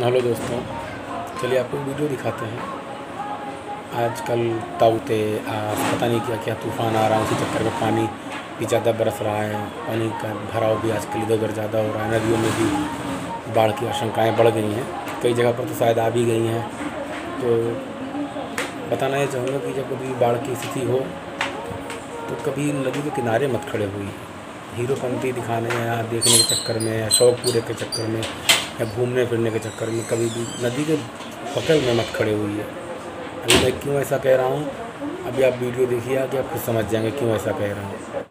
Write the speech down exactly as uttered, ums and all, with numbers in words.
Hello दोस्तों, चलिए आपको वीडियो दिखाते हैं। आजकल ताउते आज पता नहीं क्या क्या तूफ़ान आ रहा है, उसी चक्कर में पानी भी ज़्यादा बरस रहा है। पानी का भराव भी आजकल इधर उधर ज़्यादा हो रहा है। नदियों में भी बाढ़ की आशंकाएँ बढ़ गई हैं, कई जगह पर तो शायद आ भी गई हैं। तो बताना ये चाहूँगा कि जब कभी बाढ़ की स्थिति हो तो कभी नदी के किनारे मत खड़े होइए। हीरोपंती दिखाने या देखने के चक्कर में या शौक पूरे के चक्कर में या घूमने फिरने के चक्कर में कभी भी नदी के बगल में मत खड़े हुइए। अभी मैं क्यों ऐसा कह रहा हूँ, अभी आप वीडियो देखिए आगे आप खुद समझ जाएंगे क्यों ऐसा कह रहा हूँ।